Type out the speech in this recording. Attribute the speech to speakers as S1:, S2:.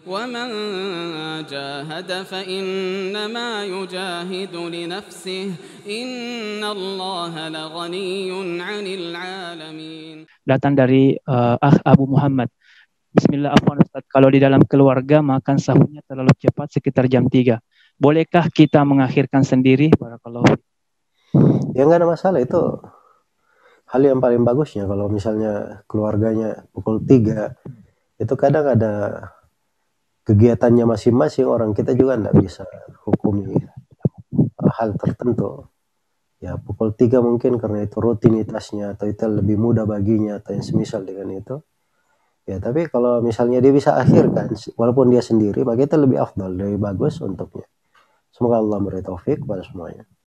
S1: ومن جاهد فإنما يجاهد لنفسه إن الله لغني عن العالمين.
S2: Datang dari Abu Muhammad. Bismillah, afwan Ustaz. Kalau di dalam keluarga makan sahurnya terlalu cepat sekitar jam 3. Bolehkah kita mengakhirkan sendiri? Barakallahu.
S3: Ya nggak ada masalah, itu hal yang paling bagusnya. Kalau misalnya keluarganya pukul 3, itu kadang ada kegiatannya masing-masing orang, kita juga nggak bisa hukumi hal tertentu. Ya pukul 3 mungkin karena itu rutinitasnya atau itu lebih mudah baginya atau yang semisal dengan itu. Ya tapi kalau misalnya dia bisa akhirkan walaupun dia sendiri, maka itu lebih afdal, lebih bagus untuknya. Semoga Allah memberi taufik kepada semuanya.